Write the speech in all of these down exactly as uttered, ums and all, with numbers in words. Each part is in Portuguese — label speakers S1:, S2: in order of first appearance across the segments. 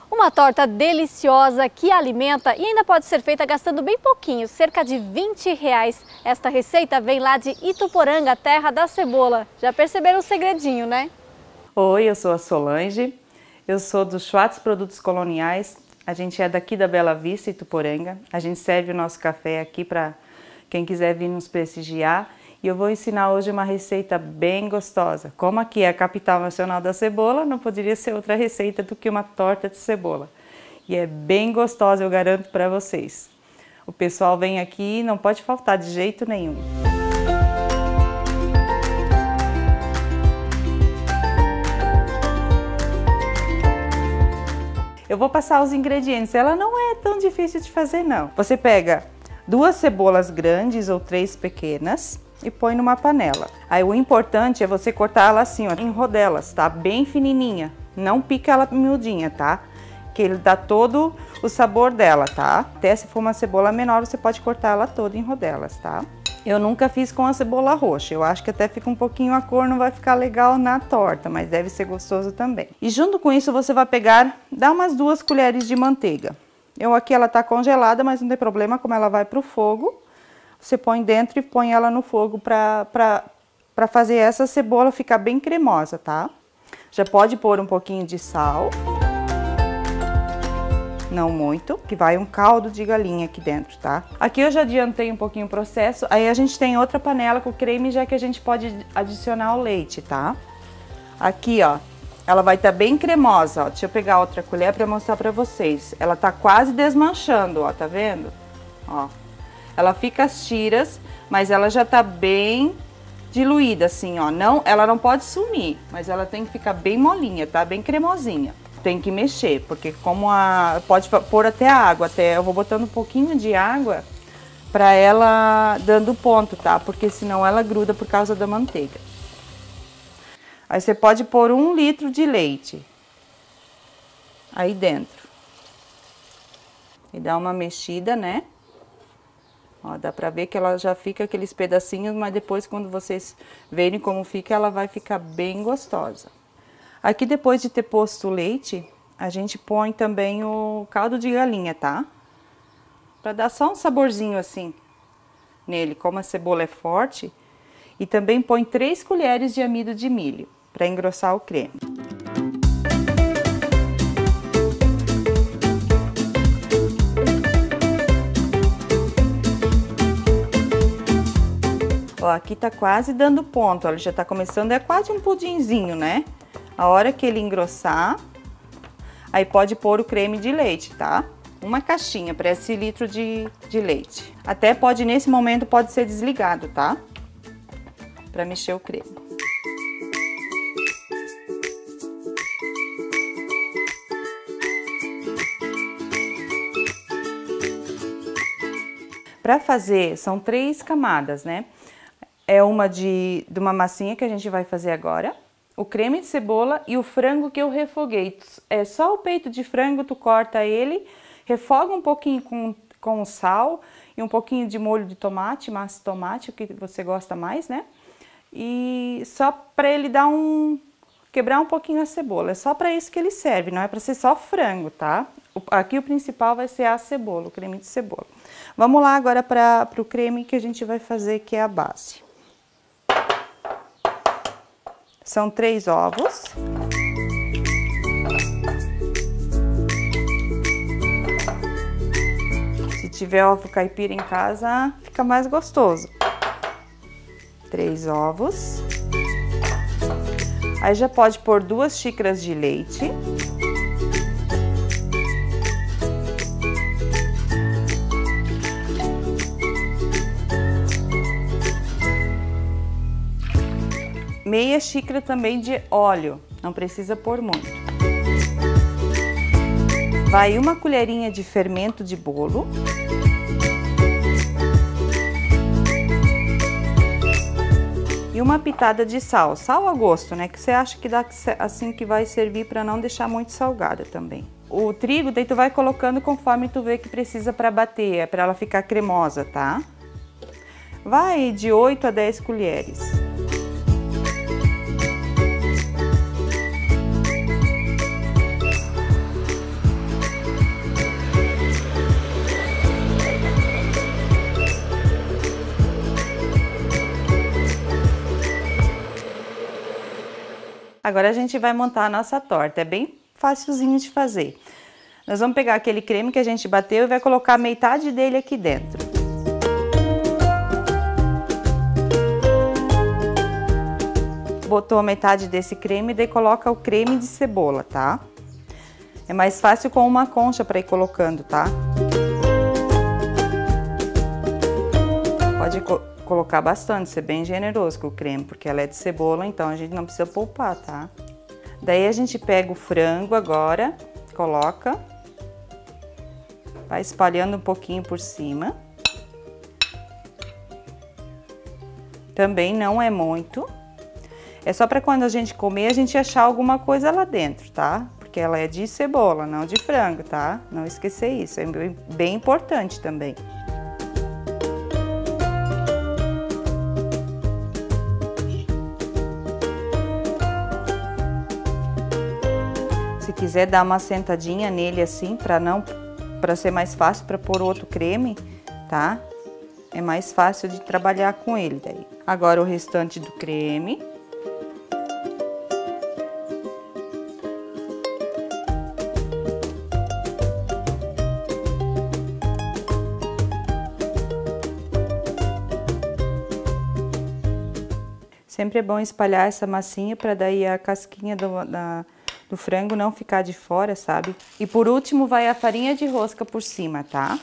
S1: Uma torta deliciosa que alimenta e ainda pode ser feita gastando bem pouquinho, cerca de vinte reais. Esta receita vem lá de Ituporanga, terra da cebola. Já perceberam o segredinho, né?
S2: Oi, eu sou a Solange, eu sou do Schwartz Produtos Coloniais. A gente é daqui da Bela Vista, Ituporanga. A gente serve o nosso café aqui para quem quiser vir nos prestigiar. E eu vou ensinar hoje uma receita bem gostosa. Como aqui é a capital nacional da cebola, não poderia ser outra receita do que uma torta de cebola. E é bem gostosa, eu garanto para vocês. O pessoal vem aqui e não pode faltar de jeito nenhum. Eu vou passar os ingredientes, ela não é tão difícil de fazer não. Você pega duas cebolas grandes ou três pequenas e põe numa panela. Aí o importante é você cortar ela assim, ó, em rodelas, tá? Bem fininha, não pica ela miudinha, tá? Que ele dá todo o sabor dela, tá? Até se for uma cebola menor, você pode cortar ela toda em rodelas, tá? Eu nunca fiz com a cebola roxa, eu acho que até fica um pouquinho a cor, não vai ficar legal na torta, mas deve ser gostoso também. E junto com isso você vai pegar, dá umas duas colheres de manteiga. Eu aqui ela tá congelada, mas não tem problema, como ela vai pro fogo, você põe dentro e põe ela no fogo pra, pra, pra fazer essa cebola ficar bem cremosa, tá? Já pode pôr um pouquinho de sal. Não muito, que vai um caldo de galinha aqui dentro, tá? Aqui eu já adiantei um pouquinho o processo, aí a gente tem outra panela com creme, já que a gente pode adicionar o leite, tá? Aqui, ó, ela vai estar bem cremosa, ó. Deixa eu pegar outra colher pra mostrar pra vocês. Ela tá quase desmanchando, ó, tá vendo? Ó, ela fica as tiras, mas ela já tá bem diluída, assim, ó. Não, ela não pode sumir, mas ela tem que ficar bem molinha, tá? Bem cremosinha. Tem que mexer, porque como a... pode pôr até a água, até eu vou botando um pouquinho de água pra ela dando ponto, tá? Porque senão ela gruda por causa da manteiga. Aí você pode pôr um litro de leite aí dentro. E dá uma mexida, né? Ó, dá pra ver que ela já fica aqueles pedacinhos, mas depois quando vocês verem como fica, ela vai ficar bem gostosa. Aqui depois de ter posto o leite, a gente põe também o caldo de galinha, tá? Pra dar só um saborzinho assim nele, como a cebola é forte. E também põe três colheres de amido de milho, para engrossar o creme. Ó, aqui tá quase dando ponto, ó, ele já tá começando, é quase um pudinzinho, né? A hora que ele engrossar, aí pode pôr o creme de leite, tá? Uma caixinha para esse litro de, de leite. Até pode, nesse momento, pode ser desligado, tá? Para mexer o creme. Para fazer, são três camadas, né? É uma de, de uma massinha que a gente vai fazer agora, o creme de cebola e o frango que eu refoguei. É só o peito de frango, tu corta ele, refoga um pouquinho com, com sal e um pouquinho de molho de tomate, massa de tomate, o que você gosta mais, né? E só para ele dar um... quebrar um pouquinho a cebola, é só para isso que ele serve, não é para ser só frango, tá? Aqui o principal vai ser a cebola, o creme de cebola. Vamos lá agora para o creme que a gente vai fazer, que é a base. São três ovos. Se tiver ovo caipira em casa, fica mais gostoso. Três ovos. Aí já pode pôr duas xícaras de leite. Meia xícara também de óleo, não precisa pôr muito. Vai uma colherinha de fermento de bolo. E uma pitada de sal, sal a gosto, né? Que você acha que dá assim que vai servir para não deixar muito salgada também. O trigo, daí tu vai colocando conforme tu vê que precisa para bater, é para ela ficar cremosa, tá? Vai de oito a dez colheres. Agora a gente vai montar a nossa torta, é bem facilzinho de fazer. Nós vamos pegar aquele creme que a gente bateu e vai colocar metade dele aqui dentro. Botou metade desse creme e daí coloca o creme de cebola, tá? É mais fácil com uma concha para ir colocando, tá? Pode co colocar bastante, ser bem generoso com o creme, porque ela é de cebola, então a gente não precisa poupar, tá? Daí a gente pega o frango agora, coloca, vai espalhando um pouquinho por cima. Também não é muito. É só para quando a gente comer, a gente achar alguma coisa lá dentro, tá? Porque ela é de cebola, não de frango, tá? Não esquecer isso, é bem, bem importante também. Se quiser dar uma sentadinha nele assim, para não, para ser mais fácil para pôr outro creme, tá? É mais fácil de trabalhar com ele daí. Agora o restante do creme. Sempre é bom espalhar essa massinha para daí a casquinha do, da, do frango não ficar de fora, sabe? E por último vai a farinha de rosca por cima, tá?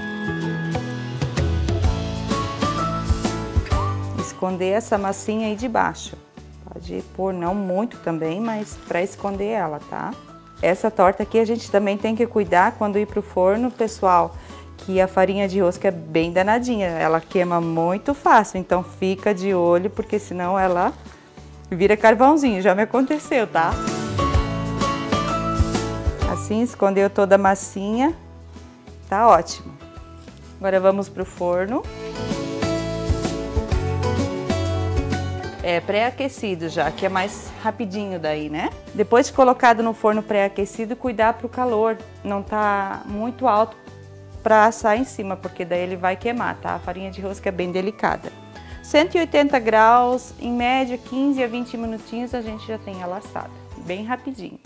S2: Esconder essa massinha aí de baixo. Pode pôr não muito também, mas para esconder ela, tá? Essa torta aqui a gente também tem que cuidar quando ir pro forno, pessoal, que a farinha de rosca é bem danadinha, ela queima muito fácil, então fica de olho, porque senão ela vira carvãozinho, já me aconteceu, tá? Assim, escondeu toda a massinha, tá ótimo. Agora vamos pro forno. É pré-aquecido já, que é mais rapidinho daí, né? Depois de colocado no forno pré-aquecido, cuidar pro calor, não tá muito alto para assar em cima, porque daí ele vai queimar, tá? A farinha de rosca é bem delicada. cento e oitenta graus, em média quinze a vinte minutinhos a gente já tem ela assada, bem rapidinho.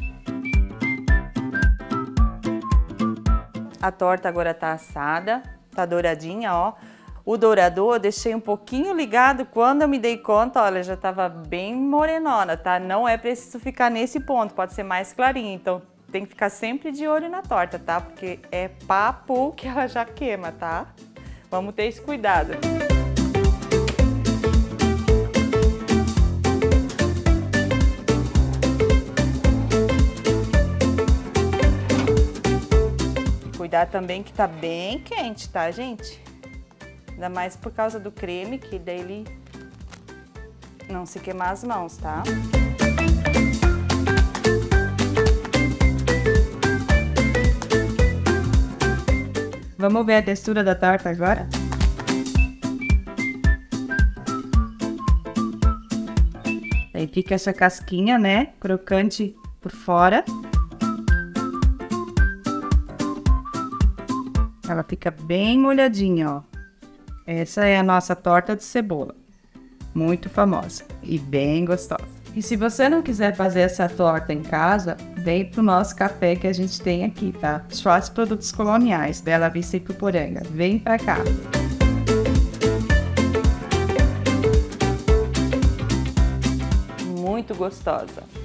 S2: A torta agora tá assada, tá douradinha, ó. O dourador eu deixei um pouquinho ligado, quando eu me dei conta, olha, já tava bem morenona, tá? Não é preciso ficar nesse ponto, pode ser mais clarinho, então tem que ficar sempre de olho na torta, tá? Porque é papo que ela já queima, tá? Vamos ter esse cuidado. Cuidar também que tá bem quente, tá, gente? Ainda mais por causa do creme, que daí ele não se queimar as mãos, tá?
S3: Vamos ver a textura da torta agora? Aí fica essa casquinha, né? Crocante por fora. Ela fica bem molhadinha, ó. Essa é a nossa torta de cebola. Muito famosa e bem gostosa. E se você não quiser fazer essa torta em casa, vem pro nosso café que a gente tem aqui, tá? Schwartz Produtos Coloniais, Bela Vista e Ituporanga. Vem pra cá.
S2: Muito gostosa.